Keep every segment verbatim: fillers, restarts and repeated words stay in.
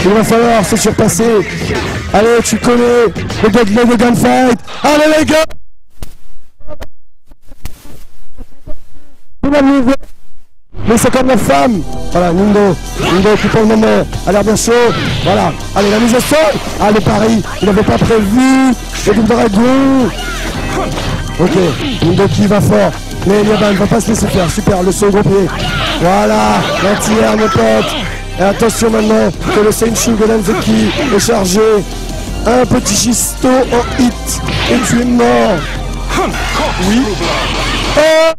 Il va falloir se surpasser. Allez, tu connais le deadly de gunfight. Allez les gars. Mais c'est comme la femme. Voilà, Nindo. Nindo qui pour le moment a l'air bien chaud. Voilà. Allez, la mise au sol. Ah, le pari. Il n'avait pas prévu. Le double dragon. Ok. Nindo qui va fort. Mais Nyaban ne va pas se laisser faire. Super. Le second pied. Voilà. L'anti-air, mes potes. Et attention maintenant que le Senshin Godanzeki est chargé. Un petit Gisto en hit. Et tu es mort. Oui. Oh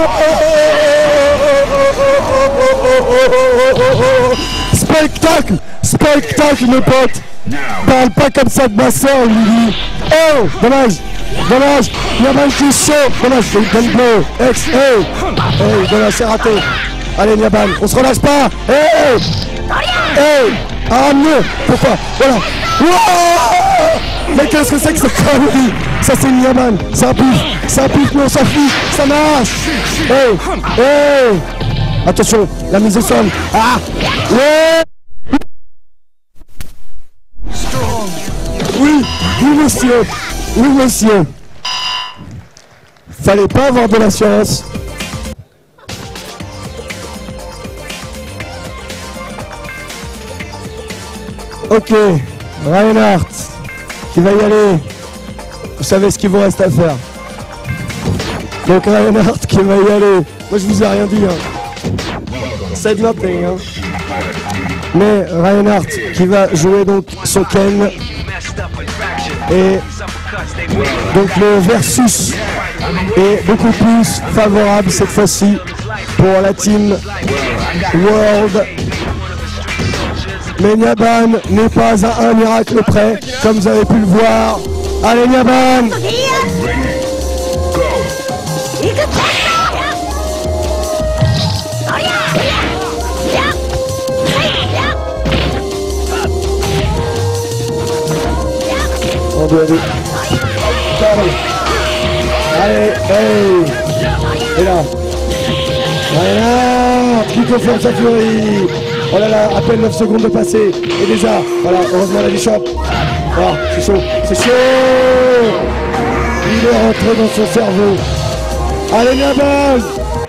spectacle, spectacle mes potes. Parle pas comme ça de ma soeur, Lily. Oh, dommage, dommage. Nyaban qui est chaud. Dommage, c'est une gun blow. Ex, hey, hey, dommage, c'est raté. Allez Nyaban, on se relâche pas. Hey, hey, ah mieux. Pourquoi? Voilà. Wow, mais qu'est-ce que c'est que cette connerie? Ça c'est Nyaban, ça piffe, ça piffe, mais on s'en fiche, ça marche. Hey, hey. Attention, la mise au sol. Ah, ouais. Oui, oui monsieur, oui monsieur. Fallait pas avoir de la science. Ok, Reinhardt qui va y aller. Vous savez ce qu'il vous reste à faire. Donc Reinhardt qui va y aller. Moi je vous ai rien dit. Hein. C'est nothing. Hein. Mais Reinhardt qui va jouer donc son Ken. Et donc le versus est beaucoup plus favorable cette fois-ci pour la team World. Mais Nyaban n'est pas à un miracle près, comme vous avez pu le voir. Allez Nyaban! On doit aller. Allez, hey! Et là. Voilà, qui confirme sa furie. Oh là là, à peine neuf secondes de passer. Et déjà, voilà, heureusement la déchoppe. Ah, c'est chaud, c'est chaud. Il est rentré dans son cerveau. Allez, Nyaban.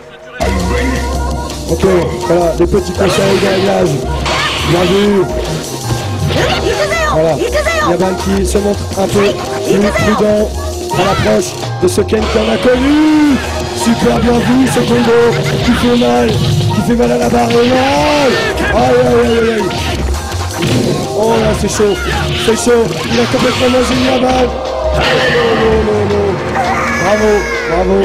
Ok, voilà, des petits conseils de réglage. Bien vu. Voilà, Nyaban qui se montre un peu plus prudent à l'approche de ce Ken qu'on a connu. Super bien vu, ce combo qui fait mal, qui fait mal à la barre. Aïe, aïe, aïe, aïe. Oh là, c'est chaud, c'est chaud. Il a complètement mangé Nyaban. Non, non, non, non. Bravo, bravo.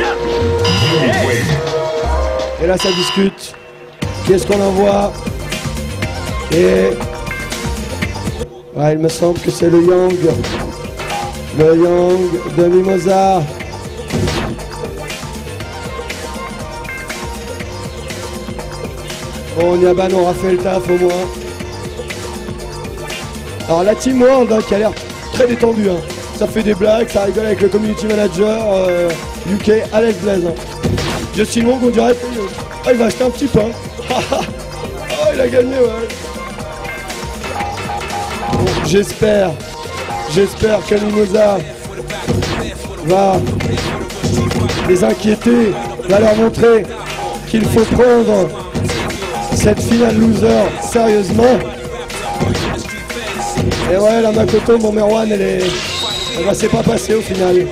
Et là, ça discute. Qu'est-ce qu'on envoie? Et... ouais, il me semble que c'est le Yang. Le Yang de Mimosa. Bon, Nyaban aura fait le taf au moins. Alors la Team World hein, qui a l'air très détendue. Hein. Ça fait des blagues, ça rigole avec le community manager euh, U K, Alex Blaise. Hein. Justin Wong, on dirait ah, il va acheter un petit pain. Oh, il a gagné, ouais. Bon, j'espère, j'espère que Mimosa va les inquiéter, va leur montrer qu'il faut prendre cette finale loser sérieusement. Et ouais, la Makoto, mon Merwan, elle est... elle va s'est pas passer au final.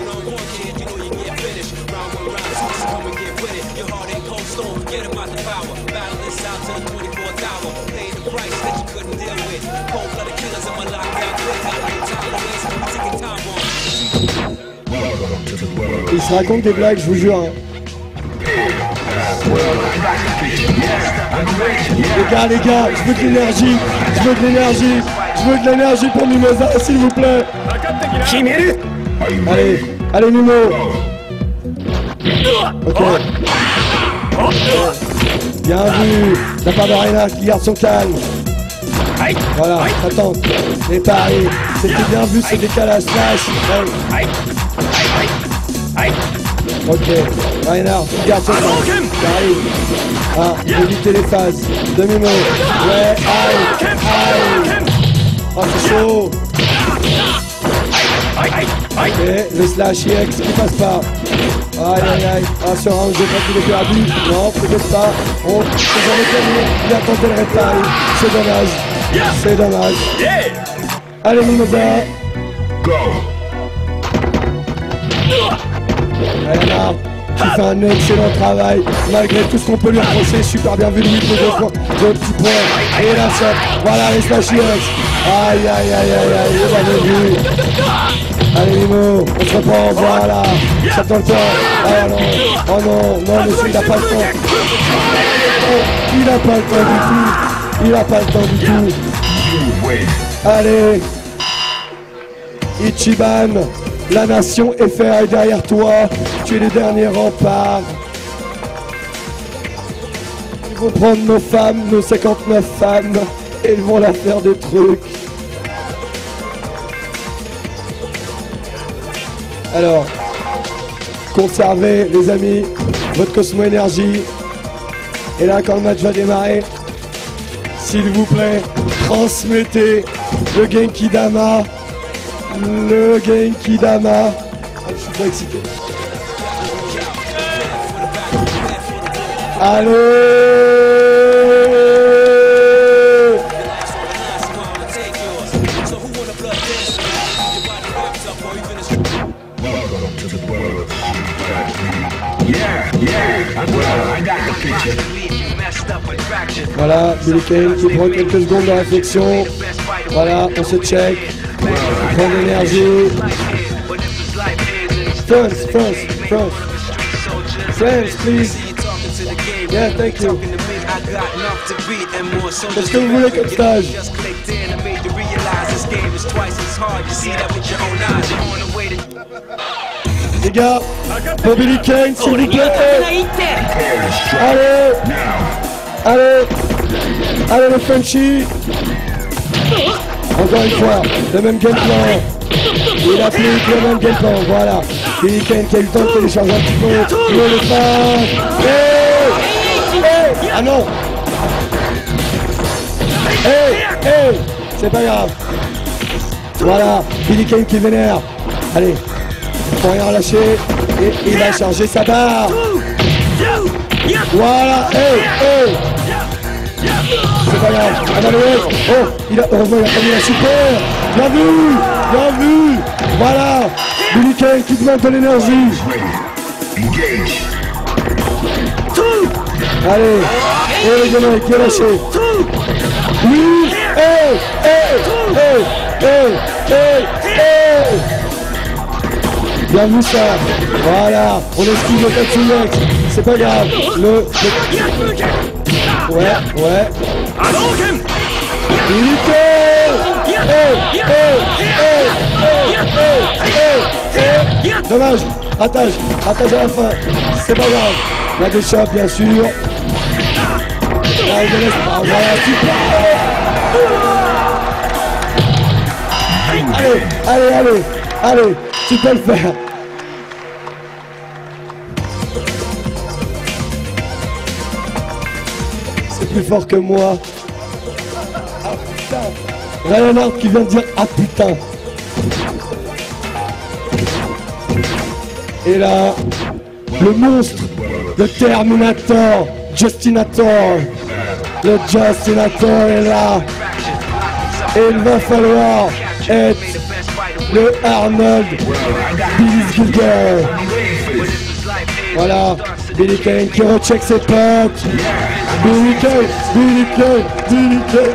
Il se raconte des blagues, je vous jure. Hein. Les gars, les gars, je veux de l'énergie, je veux de l'énergie, je veux de l'énergie pour Mimosa, s'il vous plaît. Allez, allez Mimo. Ok. Bien vu, la part de Reinhardt qui garde son calme. Voilà, attends, les paris, c'était bien vu ce décalage slash. Ok, Reinhardt, garde son calme, qui arrive à éviter les phases de Mimo. Ouais, aïe, aïe. Oh, c'est chaud. Et le slash I X qui passe pas. Aïe aïe aïe. Ah, sur un jeu pas qu'il est perdu. Non, peut-être pas. On s'est jamais terminé. Il a tenté le réparer. C'est dommage. C'est dommage. Allez, Mimosa. Go. Ryan qui fait un excellent travail malgré tout ce qu'on peut lui reprocher. Super bien vu, lui, pour deux petits points. Et la shot. Voilà les slash I X. Aïe aïe aïe aïe aïe. Il avait vu. Allez Mimo, on se reprend, voilà. Ça dans le temps. Oh non, oh non, non, monsieur, il n'a pas le temps. Oh, il n'a pas le temps du tout. Il n'a pas le temps du tout. Allez. Ichiban, la nation F R est derrière toi. Tu es les derniers remparts. Ils vont prendre nos femmes, nos cinquante-neuf femmes, et ils vont leur faire des trucs. Alors, conservez les amis votre Cosmo Énergie. Et là, quand le match va démarrer, s'il vous plaît, transmettez le Genki Dama. Le Genki Dama. Ah, je suis pas excité. Allez! Voilà, Billy Kane qui prend quelques secondes de réflexion. Voilà, on se check. On prend de l'énergie. France, France, France. France, please. Yeah, thank you. Qu'est-ce que vous voulez comme stage? Les gars, pour Billy Kane, s'il vous plaît. Allez, allez, allez le Frenchie. Encore une fois, le même game plan. Il applique le même game plan, voilà. Billy Kane qui a eu le temps de télécharger un petit peu. Il le fait. Hey, hey, ah non. Hey, hey, c'est pas grave. Voilà, Billy Kane qui vénère. Allez, faut rien lâcher. Et il va charger sa barre. Voilà, hey, hey. C'est pas grave, Emmanuel. Oh, il a, heureusement il a pas mis la super. Bien vu, bien vu. Voilà, Billy Kane qui demande de l'énergie. Allez, et les gamins qui est lâché. Oui, hey, hey, hey, hey, hey, hey. Bien vu ça, voilà, on esquive le Katsunex, c'est pas grave, le... le... Ouais, ouais. Billy Kane. Hey, hey, hey, hey, hey, hey. Dommage, attache, attache à la fin, c'est pas grave. La déchappe bien sûr. Là, il laisse pas, voilà, super. Allez, allez, allez, allez, tu peux le faire. C'est plus fort que moi. Ah putain. Ryan Hart qui vient de dire ah putain. Et là, le monstre, le Terminator, Justinator. Le Justinator est là. Et il va falloir être le Arnold Billy Gilger. Voilà, Billy Kane qui recheck ses potes. Billy Kane, Billy Kane, Billy Kane.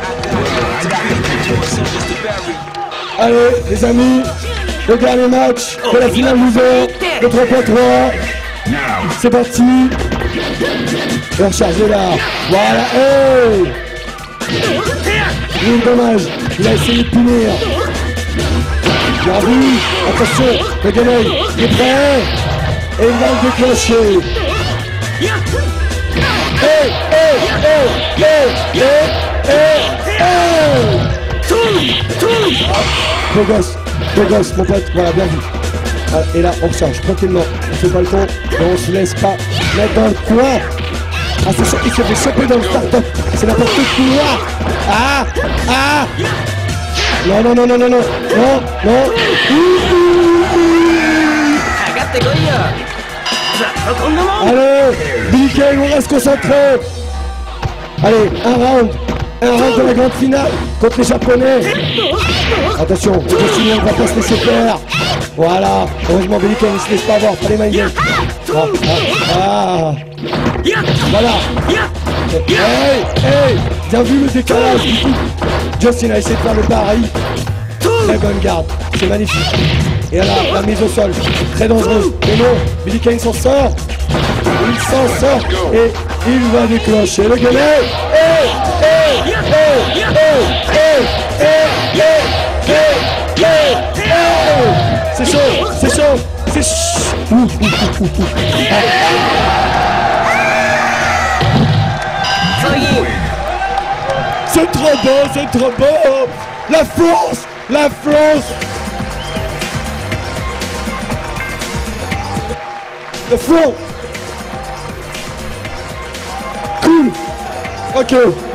Allez les amis, le dernier match de la finale loser, le trois contre trois. C'est parti. Et recharger là. Voilà, hey. Oui, dommage, il a essayé de punir. Bien vu, attention, le gamin, il est prêt. Et il va le déclencher. Hey, hey, hey, hey, hey, hey, hey. Beau gosse, beau gosse, mon pote, voilà, bien vu. Ah, et là, on recharge tranquillement, on fait pas le temps, et on se laisse pas mettre dans le coin. Ah, c'est ça, il se fait choper dans le start-up, c'est n'importe quoi. Ah, ah. Non, non, non, non, non, non, non, non. Allez, Billy Kane, on reste concentré. Allez, un round. Un round de la grande finale contre les Japonais. Attention, Justin Young va pas se laisser faire. Voilà, heureusement Billy Kane ne se laisse pas avoir, pas les mains games. Ah, ah, ah. Voilà. Hey, hey, bien vu le décalage du coup. Justin a essayé de faire le pareil. Très bonne garde, c'est magnifique. Et là, la mise au sol, très dangereuse. Mais non, Billy Kane s'en sort. Il s'en sort et il va déclencher le gueulet. Hey, hey, hey, hey, hey, hey, hey, hey, hey, hey. C'est chaud, c'est chaud, c'est chaud. Ouh, ouh, ouh, ouh, ouh. C'est trop beau, c'est trop beau. La France, la France. Le front. Cool. Ok.